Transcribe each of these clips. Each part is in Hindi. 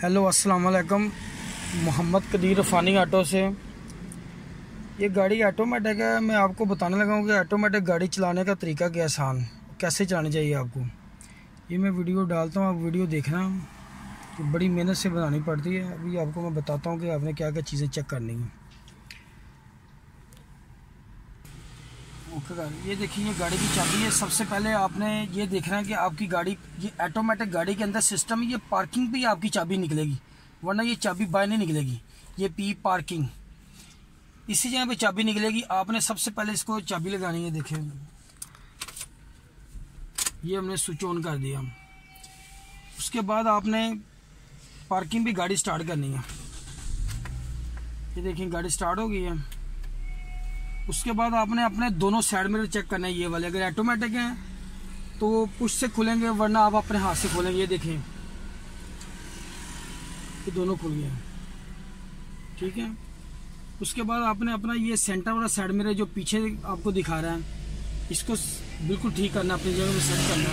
हेलो अस्सलाम वालेकुम। मोहम्मद कदीर फ़ानी ऑटो से। ये गाड़ी ऑटोमेटिक है। मैं आपको बताने लगा हूँ कि ऑटोमेटिक गाड़ी चलाने का तरीका क्या आसान, कैसे चलानी चाहिए आपको। ये मैं वीडियो डालता हूँ, आप वीडियो देखना। तो बड़ी मेहनत से बनानी पड़ती है। अभी आपको मैं बताता हूँ कि आपने क्या क्या चीज़ें चेक करनी है। ये देखिए, ये गाड़ी की चाबी है। सबसे पहले आपने ये देखना है कि आपकी गाड़ी, ये ऑटोमेटिक गाड़ी के अंदर सिस्टम, ये पार्किंग पे ही आपकी चाबी निकलेगी, वरना ये चाबी बाहर नहीं निकलेगी। ये पी पार्किंग, इसी जगह पे चाबी निकलेगी। आपने सबसे पहले इसको चाबी लगानी है। देखिए, ये हमने स्विच ऑन कर दिया। उसके बाद आपने पार्किंग भी गाड़ी स्टार्ट करनी है। ये देखिए, गाड़ी स्टार्ट हो गई है। उसके बाद आपने अपने दोनों साइड मिरर चेक करना है। ये वाले अगर ऑटोमेटिक हैं तो वो पुश से खुलेंगे, वरना आप अपने हाथ से खोलेंगे। ये देखें, ये दोनों खुल गए, ठीक है। उसके बाद आपने अपना ये सेंटर वाला साइड मिरर जो पीछे आपको दिखा रहा है, इसको बिल्कुल ठीक करना, अपनी जगह में सेट करना।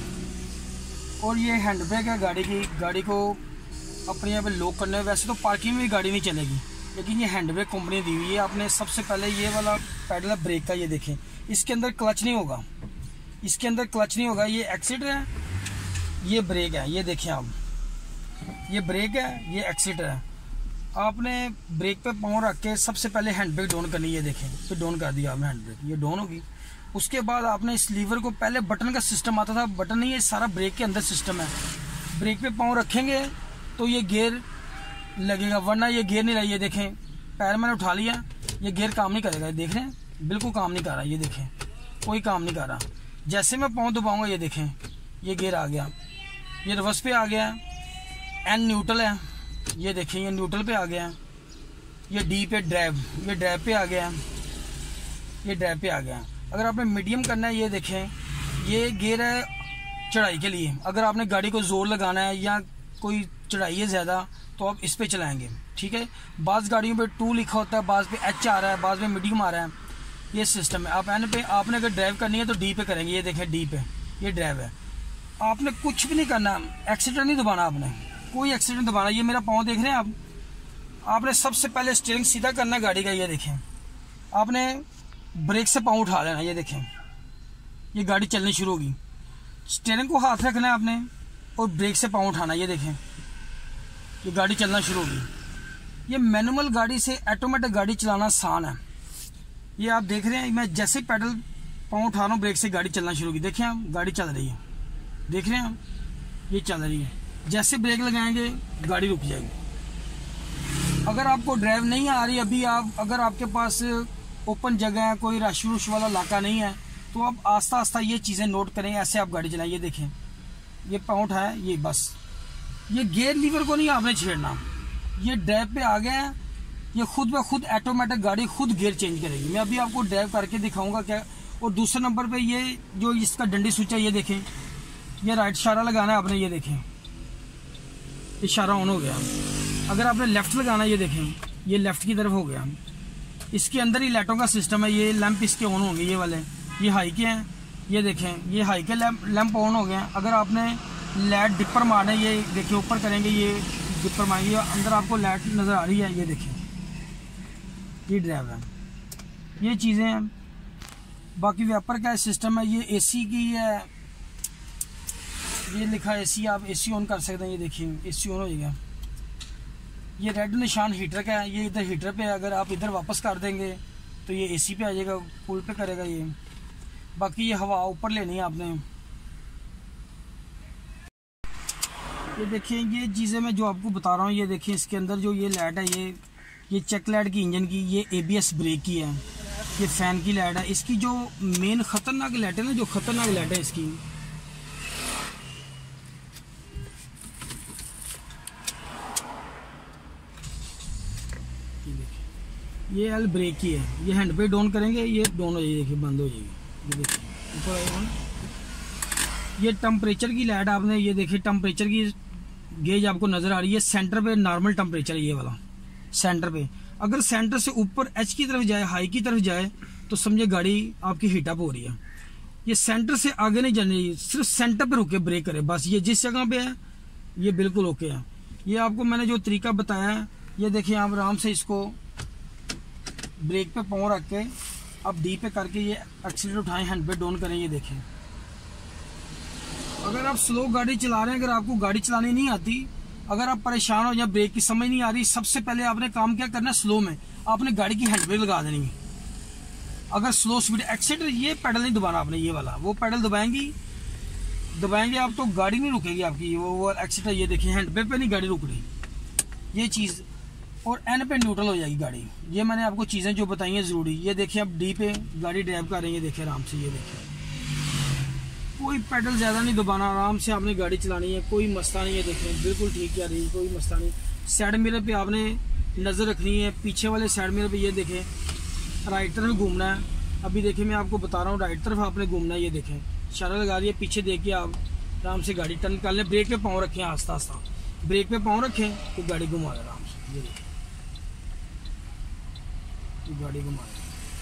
और ये हैंड ब्रेक है गाड़ी की, गाड़ी को अपने यहाँ पे लॉक करना है। वैसे तो पार्किंग में भी गाड़ी नहीं चलेगी, लेकिन ये हैंड ब्रेक कंपनी दी हुई है। आपने सबसे पहले ये वाला पैडल है ब्रेक का, ये देखें, इसके अंदर क्लच नहीं होगा, इसके अंदर क्लच नहीं होगा। ये एक्सीटर है, ये ब्रेक है। ये देखें आप, ये ब्रेक है, ये एक्सीटर है। आपने ब्रेक पे पाँव रख के सबसे पहले हैंड ब्रेक डाउन करनी है। ये देखें, तो डाउन कर दिया आपने हैंड ब्रेक, ये डाउन होगी। उसके बाद आपने इस लीवर को, पहले बटन का सिस्टम आता था, बटन नहीं है, सारा ब्रेक के अंदर सिस्टम है। ब्रेक पे पाँव रखेंगे तो ये गियर लगेगा, वरना ये गियर नहीं रहा। ये देखें, पैर मैंने उठा लिया, ये गियर काम नहीं करेगा। देख रहे हैं, बिल्कुल काम नहीं कर रहा। ये देखें, कोई काम नहीं कर रहा। जैसे मैं पाँव दबाऊंगा, ये देखें, ये गियर आ गया, ये रिवर्स पे आ गया। एन न्यूट्रल है, ये देखें, ये न्यूट्रल पे आ गया। ये डी पे ड्राइव, ये ड्राइव पे आ गया, ये ड्राइव पे आ गया। अगर आपने मीडियम करना है, ये देखें, ये गियर है चढ़ाई के लिए। अगर आपने गाड़ी को जोर लगाना है या कोई चढ़ाई है ज़्यादा, तो आप इस पे चलाएंगे, ठीक है। बाज़ गाड़ियों पे 2 लिखा होता है, बाज़ पे H आ रहा है, बाज़ पे मीडियम आ रहा है। ये सिस्टम है। आप एन पे, आपने अगर ड्राइव करनी है तो डी पे करेंगे। ये देखें, डी पे ये ड्राइव है। आपने कुछ भी नहीं करना, एक्सीटर नहीं दबाना, आपने कोई एक्सीटर नहीं दबाना। ये मेरा पाँव देख रहे हैं आप। आपने सबसे पहले स्टीयरिंग सीधा करना है गाड़ी का। ये देखें, आपने ब्रेक से पाँव उठा लेना। ये देखें, ये गाड़ी चलनी शुरू होगी। स्टीयरिंग को हाथ रखना है आपने और ब्रेक से पाँव उठाना। ये देखें, ये गाड़ी चलना शुरू होगी। ये मैनुअल गाड़ी से ऑटोमेटिक गाड़ी चलाना आसान है। ये आप देख रहे हैं, मैं जैसे पैडल पाँव उठा रहा हूँ, ब्रेक से गाड़ी चलना शुरू होगी। देखिए आप, गाड़ी चल रही है, देख रहे हैं आप, ये चल रही है। जैसे ब्रेक लगाएंगे गाड़ी रुक जाएगी। अगर आपको ड्राइव नहीं आ रही अभी, आप अगर आपके पास ओपन जगह है, कोई रश रुश वाला इलाका नहीं है, तो आप आस्ता आस्ता ये चीज़ें नोट करें, ऐसे आप गाड़ी चलाएं। ये देखें, ये पाँव उठाया, ये बस, ये गियर लीवर को नहीं आपने छेड़ना। ये ड्राइव पे आ गया है, ये खुद ब खुद ऑटोमेटिक गाड़ी खुद गियर चेंज करेगी। मैं अभी आपको ड्राइव करके दिखाऊंगा क्या। और दूसरे नंबर पे ये जो इसका डंडी स्विच है, ये देखें, ये राइट इशारा लगाना है आपने। ये देखें, इशारा ऑन हो गया। अगर आपने लेफ्ट लगाना है, ये देखें, ये लेफ्ट की तरफ हो गया। इसके अंदर ही लाइटों का सिस्टम है। ये लैंप इसके ऑन होंगे, ये वाले, ये हाई के हैं। ये देखें, ये हाई के लैंप ऑन हो गए। अगर आपने लाइट डिपर मारना है, ये देखिए, ऊपर करेंगे, ये डिपर मारेंगे, अंदर आपको लाइट नज़र आ रही है। ये देखिए, ये ड्राइव है, ये चीज़ें हैं। बाकी वेपर का सिस्टम है। ये एसी की है, ये लिखा है एसी, आप एसी ऑन कर सकते हैं। ये देखिए, एसी ऑन हो जाएगा। ये रेड निशान हीटर का है, ये इधर हीटर पे है। अगर आप इधर वापस कर देंगे तो ये एसी पे आ जाएगा, कूल पे करेगा ये। बाकी ये हवा ऊपर लेनी है आपने। ये देखिए, ये चीज़ें मैं जो आपको बता रहा हूँ, ये देखिए, इसके अंदर जो ये लाइट है, ये चेक लाइट की इंजन की, ये ABS ब्रेक की है, ये फ़ैन की लाइट है। इसकी जो मेन ख़तरनाक लाइट है ना, जो ख़तरनाक लाइट है इसकी, ये L ब्रेक की है। ये हैंड ब्रेक डाउन करेंगे, ये डाउन हो जाएगी, देखिए, बंद हो जाएगी। ये देखिए, ऊपर आएगा। ये टेम्परेचर की लाइट आपने, ये देखिए, टेम्परेचर की गेज आपको नज़र आ रही है। सेंटर पे नॉर्मल टेम्परेचर है, ये वाला सेंटर पे। अगर सेंटर से ऊपर H की तरफ जाए, हाई की तरफ जाए, तो समझे गाड़ी आपकी हीटअप हो रही है। ये सेंटर से आगे नहीं जानी, सिर्फ सेंटर पे रुके ब्रेक करे, बस। ये जिस जगह पे है ये बिल्कुल ओके है। ये आपको मैंने जो तरीका बताया है, ये देखिए आप आराम से इसको ब्रेक पे पाँव रख के आप डी पे करके ये एक्सीलेटर उठाएं, हैंड ब्रेक डाउन करें। ये देखें, अगर आप स्लो गाड़ी चला रहे हैं, अगर आपको गाड़ी चलानी नहीं आती, अगर आप परेशान हो या ब्रेक की समझ नहीं आ रही, सबसे पहले आपने काम क्या करना है, स्लो में आपने गाड़ी की हैंड ब्रेक लगा देनी है। अगर स्लो स्पीड एक्सीलेटर, ये पैडल नहीं दबाना आपने, ये वाला वो पैडल दबाएंगे आप तो गाड़ी नहीं रुकेगी आपकी, वो एक्सीलेटर। ये देखिए हैंड ब्रेक पे नहीं गाड़ी रुक रही, ये चीज़, और एन पे न्यूट्रल हो जाएगी गाड़ी। ये मैंने आपको चीज़ें जो बताई हैं ज़रूरी। ये देखिए आप डी पे गाड़ी ड्राइव कर रहे हैं, ये देखिए आराम से, ये देखिए कोई पैडल ज़्यादा नहीं दबाना, आराम से आपने गाड़ी चलानी है, कोई मसला नहीं है। देखें बिल्कुल ठीक है रही, कोई मसला नहीं। साइड मिरर पे आपने नज़र रखनी है, पीछे वाले साइड मिरर पे ये देखें राइट तरफ घूमना है। अभी देखिए मैं आपको बता रहा हूँ, राइट तरफ आपने घूमना है। ये देखें इशारा लगा रही है, पीछे देखिए आप आराम से गाड़ी टर्न कर लें। ब्रेक पे पाँव रखें, आस्ता आस्ता ब्रेक पे पाँव रखें तो गाड़ी घुमा लें आराम से। ये देखिए गाड़ी घुमा लें,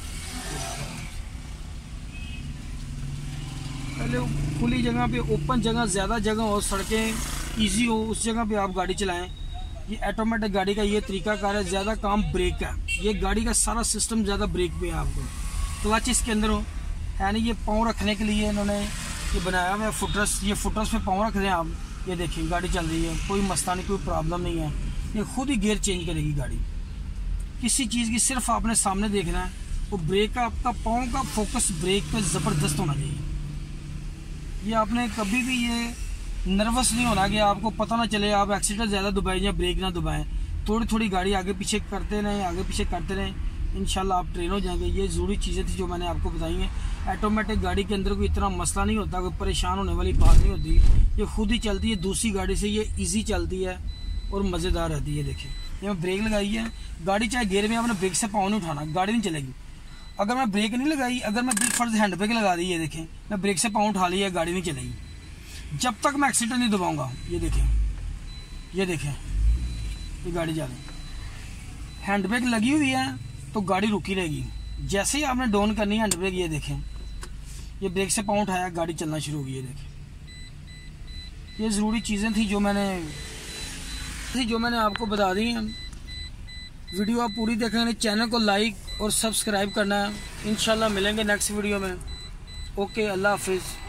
पहले खुली जगह पे, ओपन जगह, ज़्यादा जगह हो, सड़कें इजी हो, उस जगह पे आप गाड़ी चलाएं। ये ऑटोमेटिक गाड़ी का ये तरीकाकार है, ज़्यादा काम ब्रेक का, ये गाड़ी का सारा सिस्टम ज़्यादा ब्रेक पे है। आपको क्लच इसके अंदर हो है नहीं, ये पाँव रखने के लिए इन्होंने ये बनाया हुआ है फुटरेस्ट, ये फुटरेस्ट पे पाँव रख दें आप। ये देखिए गाड़ी चल रही है, कोई मसला नहीं, कोई प्रॉब्लम नहीं है। ये खुद ही गियर चेंज करेगी गाड़ी, किसी चीज़ की सिर्फ आपने सामने देखना है। वो ब्रेक का आपका पाँव का फोकस ब्रेक पे ज़बरदस्त होना चाहिए। ये आपने कभी भी ये नर्वस नहीं होना कि आपको पता ना चले आप एक्सीलेटर ज़्यादा दबाएं या ब्रेक ना दबाएं। थोड़ी थोड़ी गाड़ी आगे पीछे करते रहें, आगे पीछे करते रहें, इंशाल्लाह आप ट्रेन हो जाएंगे। ये ज़रूरी चीज़ें थी जो मैंने आपको बताई हैं। ऑटोमेटिक गाड़ी के अंदर कोई इतना मसला नहीं होता, कोई परेशान होने वाली बात नहीं होती, ये खुद ही चलती है। दूसरी गाड़ी से ये ईजी चलती है और मज़ेदार रहती है। देखिए ये मैं ब्रेक लगाई है, गाड़ी चाहे गियर में, आपने ब्रेक से पाँव नहीं उठाना, गाड़ी नहीं चलेगी। अगर मैं ब्रेक नहीं लगाई, अगर मैं ब्रेक फर्ज हैंड ब्रेक लगा दी, ये देखें मैं ब्रेक से पाँव उठा लिया, गाड़ी नहीं चलेगी जब तक मैं एक्सीलेटर नहीं दबाऊंगा। ये देखें, ये देखें ये गाड़ी जा रही, हैंड ब्रेक लगी हुई है तो गाड़ी रुकी रहेगी। जैसे ही आपने डाउन करनी है हैंड ब्रेक, ये देखें ये ब्रेक से पाँव उठाया, गाड़ी चलना शुरू होगी। ये देखें, ये ज़रूरी चीज़ें थी जो मैंने आपको बता दी हैं। वीडियो आप पूरी देखेंगे, चैनल को लाइक और सब्सक्राइब करना है। इंशाल्लाह मिलेंगे नेक्स्ट वीडियो में। ओके, अल्लाह हाफिज़।